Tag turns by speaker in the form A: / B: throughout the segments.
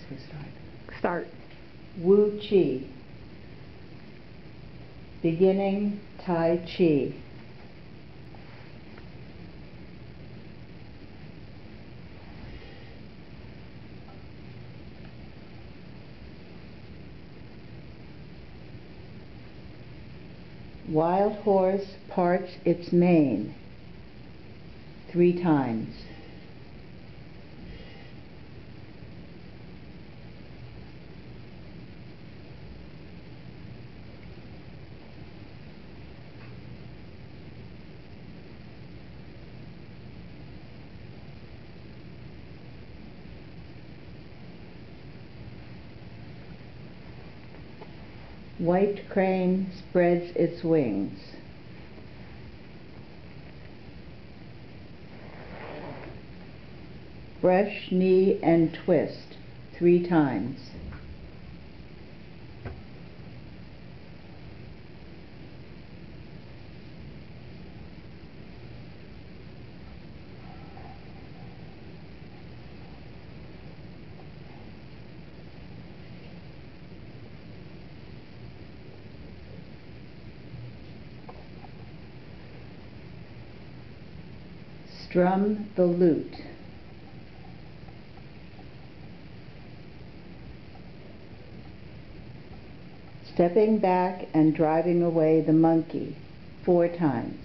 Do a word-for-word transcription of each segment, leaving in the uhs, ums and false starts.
A: So start.
B: Start.
A: Wu Chi. Beginning Tai Chi. Wild horse parts its mane three times. White crane spreads its wings. Brush knee and twist three times. Strum the lute. Stepping back and driving away the monkey four times.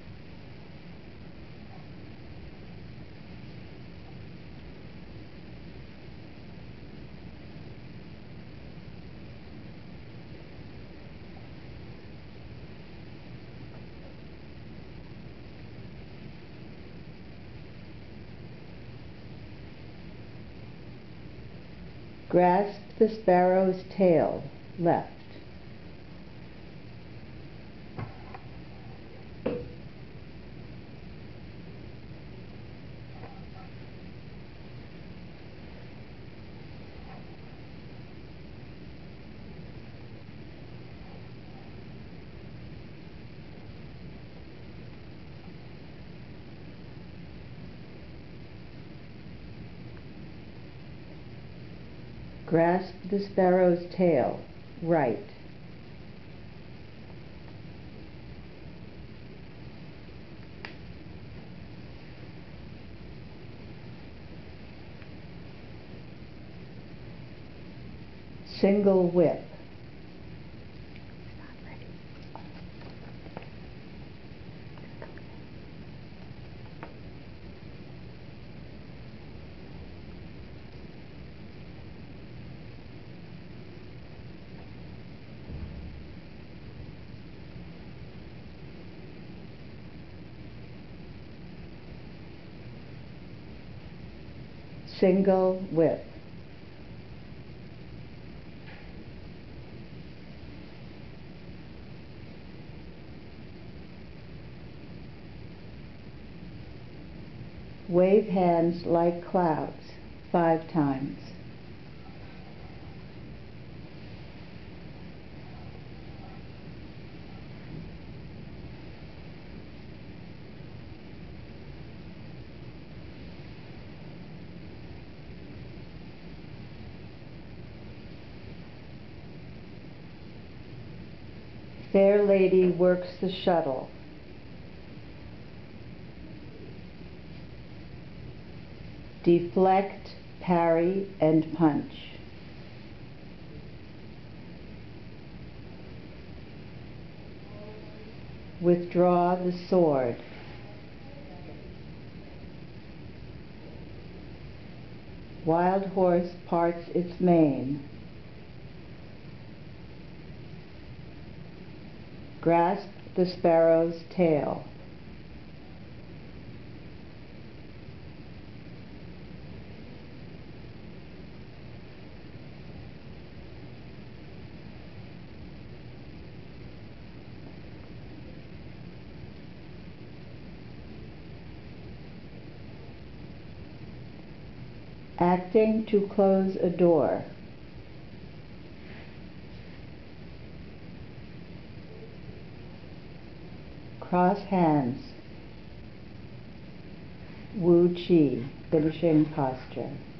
A: Grasp the sparrow's tail, left. Grasp the sparrow's tail, right. Single whip. Single whip. Wave hands like clouds five times. Fair lady works the shuttle. Deflect, parry, and punch. Withdraw the sword. Wild horse parts its mane. Grasp the sparrow's tail. Acting to close a door. Cross hands. Wu Chi, finishing posture.